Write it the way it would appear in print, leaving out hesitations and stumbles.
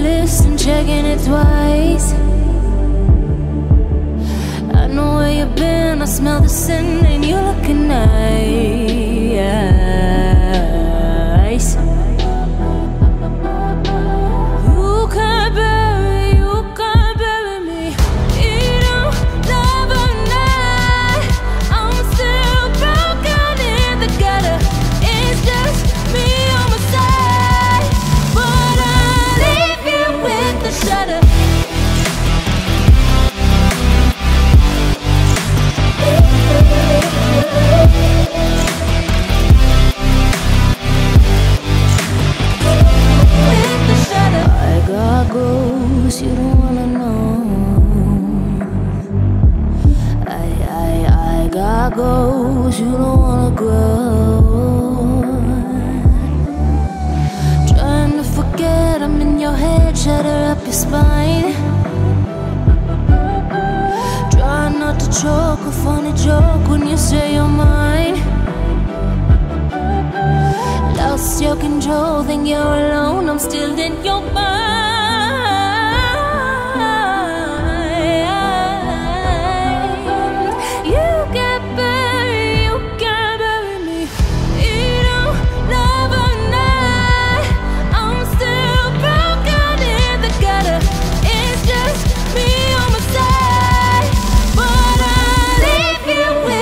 list and checking it twice. I know where you've been, I smell the sin, and you're looking nice. You can't bury me. You don't love a night. I'm still broken in the gutter. It's just me on my side, but I leave you with the shudder. You don't wanna know. I got goals you don't wanna grow. Trying to forget, I'm in your head, shatter up your spine. Try not to choke, a funny joke when you say you're mine. Lost your control, think you're alone, I'm still in your mind.